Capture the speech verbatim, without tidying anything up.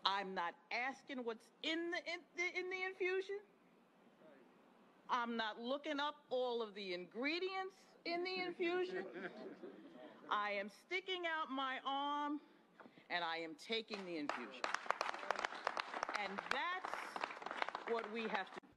I'm not asking what's in the, in the, in the infusion. I'm not looking up all of the ingredients in the infusion. I am sticking out my arm and I am taking the infusion. And that's what we have to do.